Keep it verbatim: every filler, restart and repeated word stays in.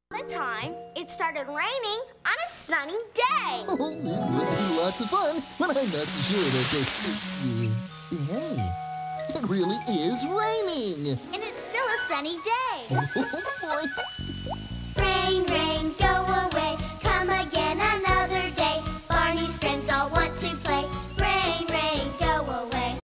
The time it started raining on a sunny day. Oh, it'll be lots of fun, but I'm not so sure that the... Hey, it really is raining. And it's still a sunny day. Oh, boy.